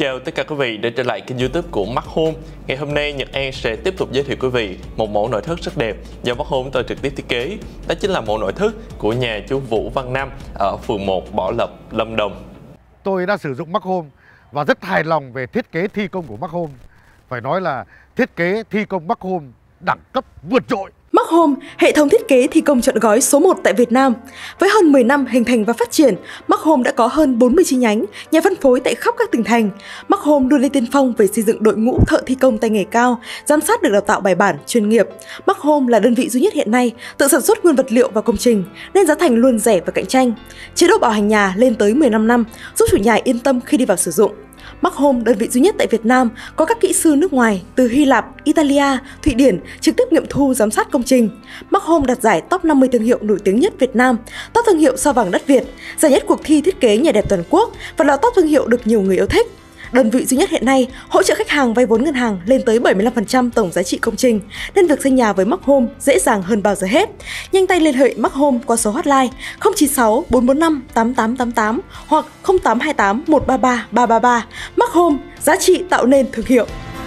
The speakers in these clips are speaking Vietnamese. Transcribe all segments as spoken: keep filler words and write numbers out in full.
chào tất cả quý vị đã trở lại kênh YouTube của Mắt Home. Ngày hôm nay Nhật An sẽ tiếp tục giới thiệu quý vị một mẫu nội thất rất đẹp do Mắt Home tôi trực tiếp thiết kế. Đó chính là mẫu nội thất của nhà chú Vũ Văn Nam ở phường một Bảo Lộc, Lâm Đồng. Tôi đã sử dụng Mắt Home và rất hài lòng về thiết kế thi công của Mắt Home. Phải nói là thiết kế thi công Mắt Home đẳng cấp vượt trội. Mắt Home, hệ thống thiết kế thi công trọn gói số một tại Việt Nam. Với hơn mười năm hình thành và phát triển, Mắt Home đã có hơn bốn mươi chi nhánh, nhà phân phối tại khắp các tỉnh thành. Mắt Home luôn đi tiên phong về xây dựng đội ngũ thợ thi công tay nghề cao, giám sát được đào tạo bài bản, chuyên nghiệp. Mắt Home là đơn vị duy nhất hiện nay tự sản xuất nguyên vật liệu và công trình, nên giá thành luôn rẻ và cạnh tranh. Chế độ bảo hành nhà lên tới mười lăm năm, giúp chủ nhà yên tâm khi đi vào sử dụng. Mắt Home, đơn vị duy nhất tại Việt Nam có các kỹ sư nước ngoài từ Hy Lạp, Italia, Thụy Điển trực tiếp nghiệm thu giám sát công trình. Mắt Home đạt giải top năm mươi thương hiệu nổi tiếng nhất Việt Nam, top thương hiệu sao vàng đất Việt, giải nhất cuộc thi thiết kế nhà đẹp toàn quốc và là top thương hiệu được nhiều người yêu thích. Đơn vị duy nhất hiện nay hỗ trợ khách hàng vay vốn ngân hàng lên tới bảy mươi lăm phần trăm tổng giá trị công trình, nên việc xây nhà với Mắt Home dễ dàng hơn bao giờ hết. Nhanh tay liên hệ Mắt Home qua số hotline không chín sáu bốn bốn năm tám tám tám tám hoặc không tám hai tám một ba ba ba ba ba. Mắt Home, giá trị tạo nên thương hiệu.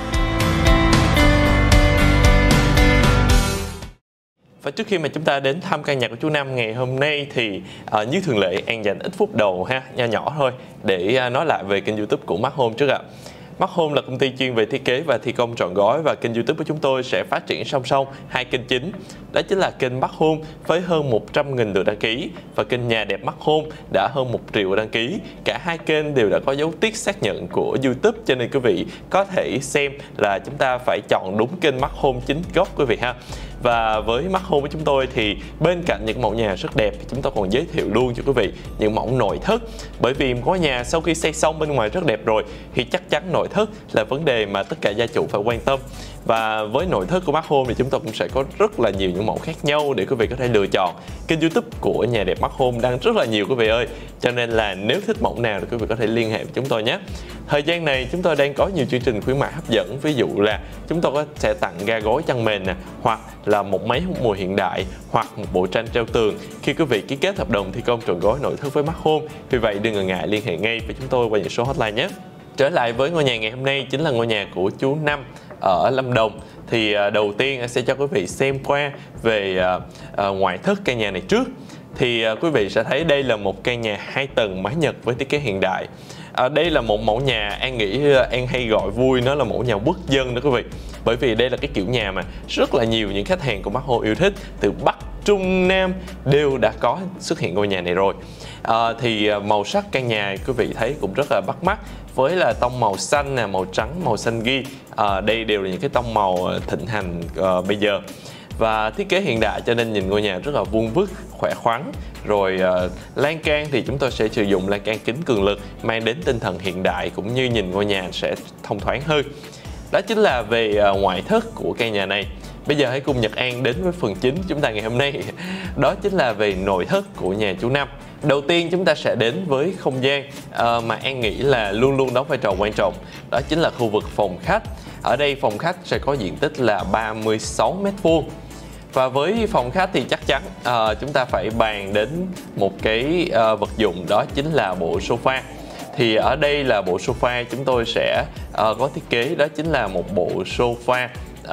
Và trước khi mà chúng ta đến thăm căn nhà của chú Nam ngày hôm nay thì uh, như thường lệ An dành ít phút đầu ha, nho nhỏ thôi để uh, nói lại về kênh YouTube của Mắt Home trước ạ. Mắt Home là công ty chuyên về thiết kế và thi công trọn gói, và kênh YouTube của chúng tôi sẽ phát triển song song hai kênh chính. Đó chính là kênh Mắt Home với hơn một trăm nghìn lượt đăng ký và kênh Nhà Đẹp Mắt Home đã hơn một triệu đăng ký. Cả hai kênh đều đã có dấu tick xác nhận của YouTube, cho nên quý vị có thể xem là chúng ta phải chọn đúng kênh Mắt Home chính gốc quý vị ha. Và với Mắt Home của chúng tôi thì bên cạnh những mẫu nhà rất đẹp thì chúng tôi còn giới thiệu luôn cho quý vị những mẫu nội thất. Bởi vì ngôi nhà sau khi xây xong bên ngoài rất đẹp rồi thì chắc chắn nội thất là vấn đề mà tất cả gia chủ phải quan tâm. Và với nội thất của Mắt Home thì chúng tôi cũng sẽ có rất là nhiều những mẫu khác nhau để quý vị có thể lựa chọn. Kênh YouTube của Nhà Đẹp Mắt Home đang rất là nhiều quý vị ơi. Cho nên là nếu thích mẫu nào thì quý vị có thể liên hệ với chúng tôi nhé. Thời gian này chúng tôi đang có nhiều chương trình khuyến mại hấp dẫn. Ví dụ là chúng tôi có sẽ tặng ga gối chăn mền nè, hoặc là một máy hút mùi hiện đại, hoặc một bộ tranh treo tường khi quý vị ký kết hợp đồng thi công trọn gói nội thất với Mắt Home. Vì vậy đừng ngần ngại liên hệ ngay với chúng tôi qua những số hotline nhé. Trở lại với ngôi nhà ngày hôm nay chính là ngôi nhà của chú Năm ở Lâm Đồng. Thì đầu tiên anh sẽ cho quý vị xem qua về uh, ngoại thất căn nhà này trước. Thì uh, quý vị sẽ thấy đây là một căn nhà hai tầng mái Nhật với thiết kế hiện đại. À, đây là một mẫu nhà An nghĩ An hay gọi vui nó là mẫu nhà quốc dân đó quý vị. Bởi vì đây là cái kiểu nhà mà rất là nhiều những khách hàng của Mắt Home yêu thích, từ Bắc, Trung, Nam đều đã có xuất hiện ngôi nhà này rồi. À, thì màu sắc căn nhà quý vị thấy cũng rất là bắt mắt, với là tông màu xanh nè, màu trắng, màu xanh ghi. À, đây đều là những cái tông màu thịnh hành uh, bây giờ. Và thiết kế hiện đại cho nên nhìn ngôi nhà rất là vuông vức, khỏe khoắn. Rồi uh, lan can thì chúng tôi sẽ sử dụng lan can kính cường lực, mang đến tinh thần hiện đại cũng như nhìn ngôi nhà sẽ thông thoáng hơn. Đó chính là về uh, ngoại thất của căn nhà này. Bây giờ hãy cùng Nhật An đến với phần chính chúng ta ngày hôm nay. Đó chính là về nội thất của nhà chú Năm. Đầu tiên chúng ta sẽ đến với không gian uh, mà An nghĩ là luôn luôn đóng vai trò quan trọng. Đó chính là khu vực phòng khách. Ở đây phòng khách sẽ có diện tích là ba mươi sáu mét vuông. Và với phòng khách thì chắc chắn uh, chúng ta phải bàn đến một cái uh, vật dụng, đó chính là bộ sofa. Thì ở đây là bộ sofa chúng tôi sẽ uh, có thiết kế, đó chính là một bộ sofa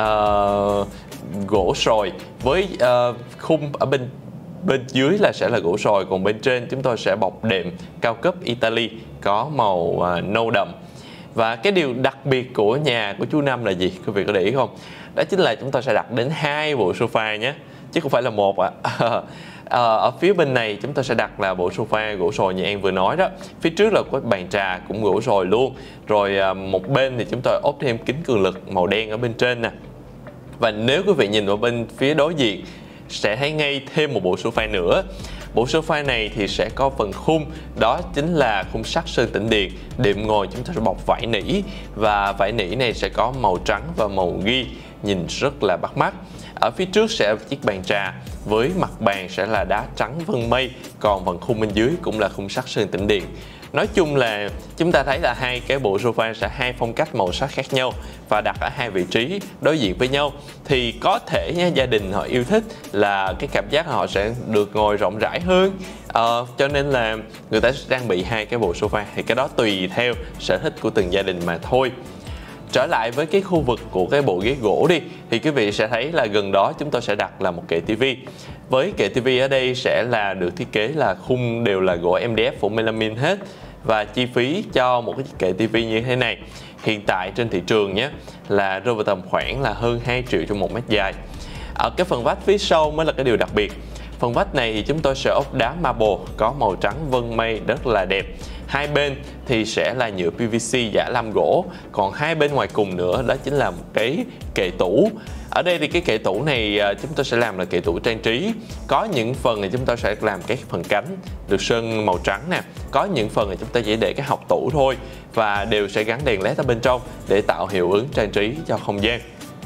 uh, gỗ sồi với uh, khung ở bên bên dưới là sẽ là gỗ sồi, còn bên trên chúng tôi sẽ bọc đệm cao cấp Italy có màu uh, nâu đậm. Và cái điều đặc biệt của nhà của chú Năm là gì? Quý vị có để ý không? Đó chính là chúng ta sẽ đặt đến hai bộ sofa nhé, chứ không phải là một ạ. À. Ở phía bên này chúng ta sẽ đặt là bộ sofa gỗ sồi như An vừa nói đó. Phía trước là có bàn trà cũng gỗ sồi luôn. Rồi một bên thì chúng tôi ốp thêm kính cường lực màu đen ở bên trên nè. Và nếu quý vị nhìn vào bên phía đối diện sẽ thấy ngay thêm một bộ sofa nữa. Bộ sofa này thì sẽ có phần khung, đó chính là khung sắt sơn tĩnh điện. Đệm ngồi chúng ta sẽ bọc vải nỉ, và vải nỉ này sẽ có màu trắng và màu ghi, nhìn rất là bắt mắt. Ở phía trước sẽ là chiếc bàn trà với mặt bàn sẽ là đá trắng vân mây, còn phần khung bên dưới cũng là khung sắt sơn tĩnh điện. Nói chung là chúng ta thấy là hai cái bộ sofa sẽ hai phong cách màu sắc khác nhau và đặt ở hai vị trí đối diện với nhau. Thì có thể nha, gia đình họ yêu thích là cái cảm giác họ sẽ được ngồi rộng rãi hơn, Ờ, cho nên là người ta sẽ trang bị hai cái bộ sofa, thì cái đó tùy theo sở thích của từng gia đình mà thôi. Trở lại với cái khu vực của cái bộ ghế gỗ đi, thì quý vị sẽ thấy là gần đó chúng tôi sẽ đặt là một kệ tivi. Với kệ tivi ở đây sẽ là được thiết kế là khung đều là gỗ em đê ép phủ melamine hết. Và chi phí cho một cái kệ tivi như thế này hiện tại trên thị trường nhé là rơi vào tầm khoảng là hơn hai triệu cho một mét dài. Ở cái phần vách phía sau mới là cái điều đặc biệt. Phần vách này thì chúng tôi sẽ ốp đá marble có màu trắng vân mây rất là đẹp. Hai bên thì sẽ là nhựa pê vê xê giả lam gỗ, còn hai bên ngoài cùng nữa đó chính là một cái kệ tủ. Ở đây thì cái kệ tủ này chúng tôi sẽ làm là kệ tủ trang trí. Có những phần thì chúng tôi sẽ làm cái phần cánh được sơn màu trắng nè. Có những phần thì chúng ta chỉ để cái hộc tủ thôi, và đều sẽ gắn đèn led ở bên trong để tạo hiệu ứng trang trí cho không gian.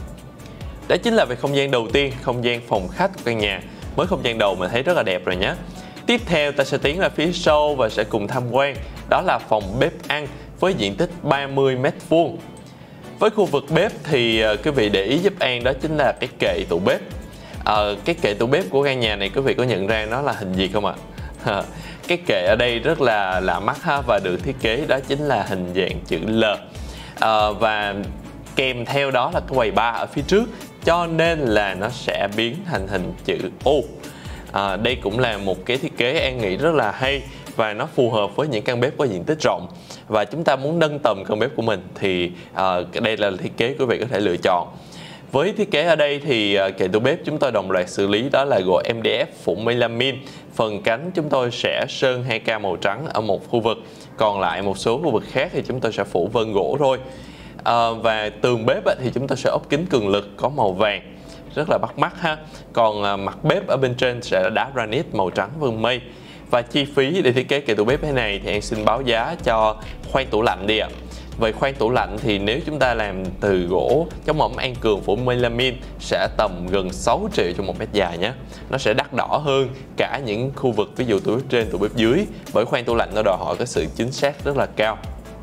Đó chính là về không gian đầu tiên, không gian phòng khách của căn nhà. Mới không gian đầu mình thấy rất là đẹp rồi nhé. Tiếp theo ta sẽ tiến ra phía sau và sẽ cùng tham quan. Đó là phòng bếp ăn với diện tích ba mươi mét vuông. Với khu vực bếp thì quý vị để ý giúp An đó chính là cái kệ tủ bếp. À, cái kệ tủ bếp của căn nhà này quý vị có nhận ra nó là hình gì không ạ? À, cái kệ ở đây rất là lạ mắt ha, và được thiết kế đó chính là hình dạng chữ L. À, và kèm theo đó là cái quầy bar ở phía trước, cho nên là nó sẽ biến thành hình chữ O. À, đây cũng là một cái thiết kế An nghĩ rất là hay, và nó phù hợp với những căn bếp có diện tích rộng và chúng ta muốn nâng tầm căn bếp của mình thì uh, đây là thiết kế quý vị có thể lựa chọn. Với thiết kế ở đây thì uh, kệ tủ bếp chúng tôi đồng loạt xử lý đó là gỗ em đê ép phủ melamine. Phần cánh chúng tôi sẽ sơn hai K màu trắng ở một khu vực, còn lại một số khu vực khác thì chúng tôi sẽ phủ vân gỗ thôi. Uh, và tường bếp thì chúng tôi sẽ ốp kính cường lực có màu vàng rất là bắt mắt ha. Còn uh, mặt bếp ở bên trên sẽ là đá granite màu trắng vân mây. Và chi phí để thiết kế kệ tủ bếp thế này thì em xin báo giá cho khoang tủ lạnh đi ạ. Về khoang tủ lạnh thì nếu chúng ta làm từ gỗ chống ẩm An Cường phủ melamine sẽ tầm gần sáu triệu cho một mét dài nhé. Nó sẽ đắt đỏ hơn cả những khu vực ví dụ tủ bếp trên, tủ bếp dưới, bởi khoang tủ lạnh nó đòi hỏi cái sự chính xác rất là cao.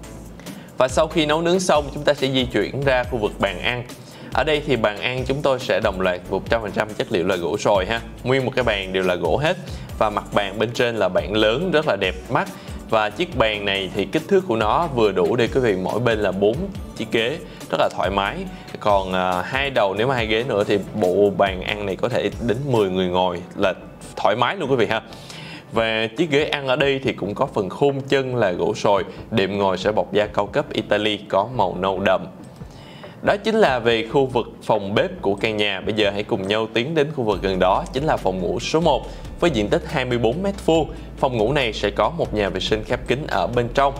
Và sau khi nấu nướng xong chúng ta sẽ di chuyển ra khu vực bàn ăn. Ở đây thì bàn ăn chúng tôi sẽ đồng loạt một trăm phần trăm chất liệu là gỗ sồi ha. Nguyên một cái bàn đều là gỗ hết. Và mặt bàn bên trên là bàn lớn rất là đẹp mắt. Và chiếc bàn này thì kích thước của nó vừa đủ để quý vị mỗi bên là bốn chiếc ghế rất là thoải mái. Còn uh, hai đầu nếu mà hai ghế nữa thì bộ bàn ăn này có thể đến mười người ngồi là thoải mái luôn quý vị ha. Và chiếc ghế ăn ở đây thì cũng có phần khung chân là gỗ sồi, đệm ngồi sẽ bọc da cao cấp Italy có màu nâu đậm. Đó chính là về khu vực phòng bếp của căn nhà. Bây giờ hãy cùng nhau tiến đến khu vực gần đó, chính là phòng ngủ số một với diện tích hai mươi bốn mét vuông. Phòng ngủ này sẽ có một nhà vệ sinh khép kín ở bên trong.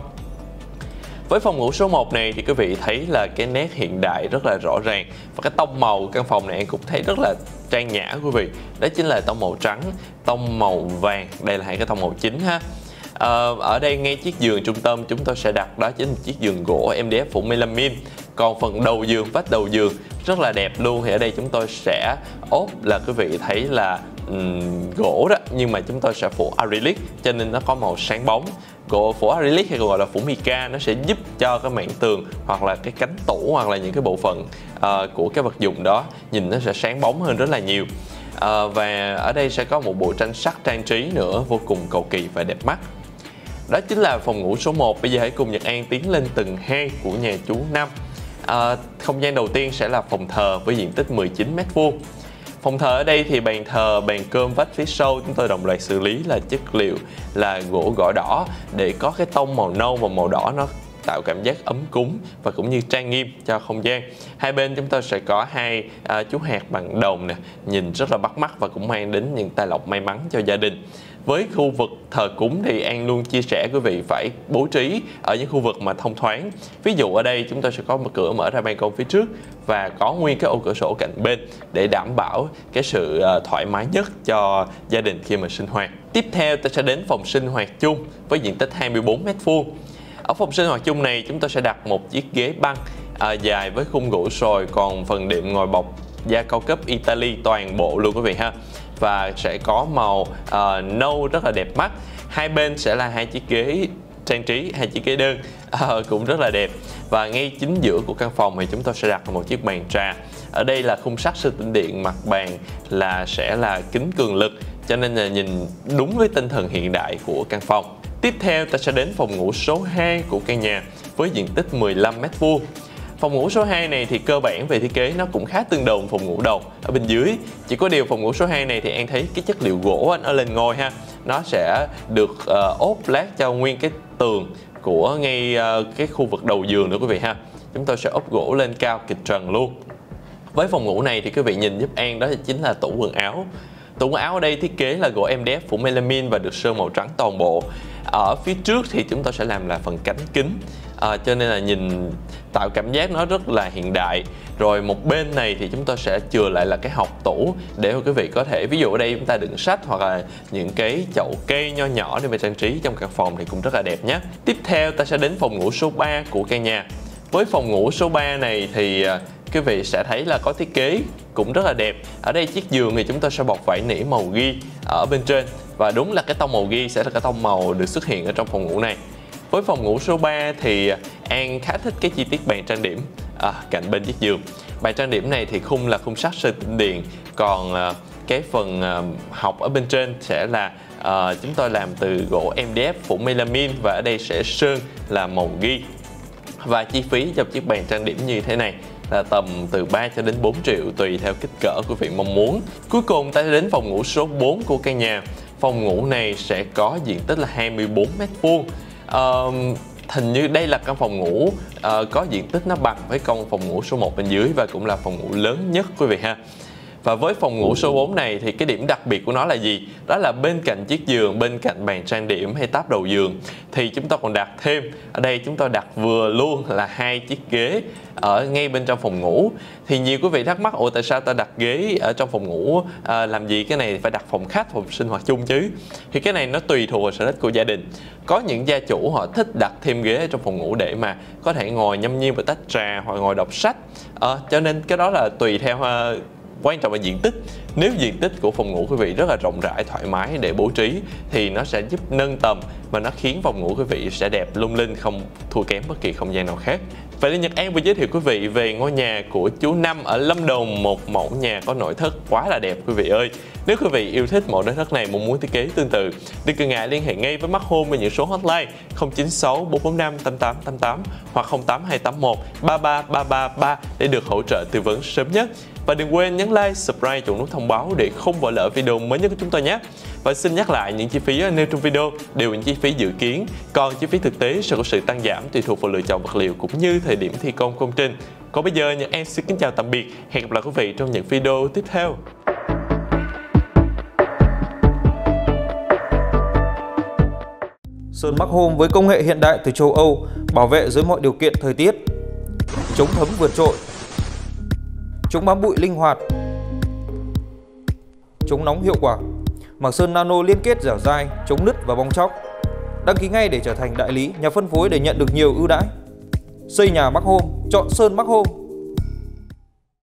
Với phòng ngủ số một này thì quý vị thấy là cái nét hiện đại rất là rõ ràng. Và cái tông màu căn phòng này em cũng thấy rất là trang nhã quý vị. Đó chính là tông màu trắng, tông màu vàng. Đây là hai cái tông màu chính ha. À, ở đây ngay chiếc giường trung tâm chúng tôi sẽ đặt đó chính là chiếc giường gỗ em đê ép phủ melamine. Còn phần đầu giường, vách đầu giường rất là đẹp luôn. Thì ở đây chúng tôi sẽ ốp là quý vị thấy là um, gỗ đó, nhưng mà chúng tôi sẽ phủ acrylic cho nên nó có màu sáng bóng. Gỗ phủ acrylic hay còn gọi là phủ mica, nó sẽ giúp cho cái mảng tường hoặc là cái cánh tủ hoặc là những cái bộ phận uh, của cái vật dụng đó nhìn nó sẽ sáng bóng hơn rất là nhiều. Uh, và ở đây sẽ có một bộ tranh sắt trang trí nữa vô cùng cầu kỳ và đẹp mắt. Đó chính là phòng ngủ số một. Bây giờ hãy cùng Nhật An tiến lên tầng hai của nhà chú Năm. À, không gian đầu tiên sẽ là phòng thờ với diện tích mười chín mét vuông. Phòng thờ ở đây thì bàn thờ, bàn cơm vách phía sau chúng tôi đồng loạt xử lý là chất liệu là gỗ gõ đỏ để có cái tông màu nâu và màu đỏ nó tạo cảm giác ấm cúng và cũng như trang nghiêm cho không gian. Hai bên chúng tôi sẽ có hai à, chú hạt bằng đồng nè, nhìn rất là bắt mắt và cũng mang đến những tài lộc may mắn cho gia đình. Với khu vực thờ cúng thì An luôn chia sẻ quý vị phải bố trí ở những khu vực mà thông thoáng. Ví dụ ở đây chúng tôi sẽ có một cửa mở ra ban công phía trước và có nguyên cái ô cửa sổ cạnh bên để đảm bảo cái sự thoải mái nhất cho gia đình khi mà sinh hoạt. Tiếp theo ta sẽ đến phòng sinh hoạt chung với diện tích hai mươi bốn mét vuông. Ở phòng sinh hoạt chung này chúng tôi sẽ đặt một chiếc ghế băng à, dài với khung gỗ sồi, còn phần đệm ngồi bọc da cao cấp Italy toàn bộ luôn quý vị ha. Và sẽ có màu uh, nâu rất là đẹp mắt. Hai bên sẽ là hai chiếc ghế trang trí, hai chiếc ghế đơn uh, cũng rất là đẹp. Và ngay chính giữa của căn phòng thì chúng tôi sẽ đặt một chiếc bàn trà. Ở đây là khung sắt sư tĩnh điện, mặt bàn là sẽ là kính cường lực cho nên là nhìn đúng với tinh thần hiện đại của căn phòng. Tiếp theo ta sẽ đến phòng ngủ số hai của căn nhà với diện tích mười lăm mét vuông. Phòng ngủ số hai này thì cơ bản về thiết kế nó cũng khá tương đồng phòng ngủ đầu ở bên dưới. Chỉ có điều phòng ngủ số hai này thì An thấy cái chất liệu gỗ nó lên ngôi ha. Nó sẽ được uh, ốp lát cho nguyên cái tường của ngay uh, cái khu vực đầu giường nữa quý vị ha. Chúng tôi sẽ ốp gỗ lên cao kịch trần luôn. Với phòng ngủ này thì quý vị nhìn giúp An đó chính là tủ quần áo. Tủ quần áo ở đây thiết kế là gỗ em đê ép phủ melamine và được sơn màu trắng toàn bộ. Ở phía trước thì chúng tôi sẽ làm là phần cánh kính, à, cho nên là nhìn tạo cảm giác nó rất là hiện đại. Rồi một bên này thì chúng tôi sẽ chừa lại là cái hộc tủ để mà quý vị có thể, ví dụ ở đây chúng ta đựng sách hoặc là những cái chậu cây nho nhỏ để mà trang trí trong căn phòng thì cũng rất là đẹp nhé. Tiếp theo ta sẽ đến phòng ngủ số ba của căn nhà. Với phòng ngủ số ba này thì quý vị sẽ thấy là có thiết kế cũng rất là đẹp. Ở đây chiếc giường thì chúng ta sẽ bọc vải nỉ màu ghi ở bên trên, và đúng là cái tông màu ghi sẽ là cái tông màu được xuất hiện ở trong phòng ngủ này. Với phòng ngủ số ba thì An khá thích cái chi tiết bàn trang điểm à, cạnh bên chiếc giường. Bàn trang điểm này thì khung là khung sắt sơn tĩnh điện, còn à, cái phần à, hộc ở bên trên sẽ là à, chúng tôi làm từ gỗ em đê ép phủ melamine, và ở đây sẽ sơn là màu ghi. Và chi phí cho chiếc bàn trang điểm như thế này là tầm từ ba cho đến bốn triệu tùy theo kích cỡ quý vị mong muốn. Cuối cùng ta đến phòng ngủ số bốn của căn nhà. Phòng ngủ này sẽ có diện tích là hai mươi bốn mét vuông. Uh, hình như đây là căn phòng ngủ uh, có diện tích nó bằng với căn phòng ngủ số một bên dưới, và cũng là phòng ngủ lớn nhất quý vị ha. Và với phòng ngủ số bốn này thì cái điểm đặc biệt của nó là gì? Đó là bên cạnh chiếc giường, bên cạnh bàn trang điểm hay táp đầu giường thì chúng ta còn đặt thêm, ở đây chúng ta đặt vừa luôn là hai chiếc ghế ở ngay bên trong phòng ngủ. Thì nhiều quý vị thắc mắc, ủa tại sao ta đặt ghế ở trong phòng ngủ à, làm gì, cái này phải đặt phòng khách, phòng sinh hoạt chung chứ? Thì cái này nó tùy thuộc vào sở thích của gia đình. Có những gia chủ họ thích đặt thêm ghế ở trong phòng ngủ để mà có thể ngồi nhâm nhi một tách trà hoặc ngồi đọc sách, à, cho nên cái đó là tùy theo uh, quan trọng là diện tích. Nếu diện tích của phòng ngủ quý vị rất là rộng rãi, thoải mái để bố trí thì nó sẽ giúp nâng tầm và nó khiến phòng ngủ quý vị sẽ đẹp lung linh, không thua kém bất kỳ không gian nào khác. Vậy nên Nhật An vừa giới thiệu quý vị về ngôi nhà của chú Năm ở Lâm Đồng, một mẫu nhà có nội thất quá là đẹp quý vị ơi. Nếu quý vị yêu thích mẫu nội thất này, muốn muốn thiết kế tương tự, đừng ngần ngại liên hệ ngay với Mac Home với những số hotline không chín sáu bốn bốn năm tám tám tám tám hoặc không tám hai tám một ba ba ba ba ba để được hỗ trợ tư vấn sớm nhất. Và đừng quên nhấn like, subscribe, chọn nút thông báo để không bỏ lỡ video mới nhất của chúng tôi nhé. Và xin nhắc lại, những chi phí nêu trong video đều là những chi phí dự kiến, còn chi phí thực tế sẽ có sự tăng giảm tùy thuộc vào lựa chọn vật liệu cũng như thời điểm thi công công trình. Còn bây giờ Nhật An xin kính chào tạm biệt, hẹn gặp lại quý vị trong những video tiếp theo. Sơn Mac Home với công nghệ hiện đại từ châu Âu, bảo vệ dưới mọi điều kiện thời tiết, chống thấm vượt trội, chống bám bụi linh hoạt, chống nóng hiệu quả. Mảng sơn nano liên kết dẻo dai, chống nứt và bong tróc. Đăng ký ngay để trở thành đại lý, nhà phân phối để nhận được nhiều ưu đãi. Xây nhà Mac Home, chọn sơn Mac Home.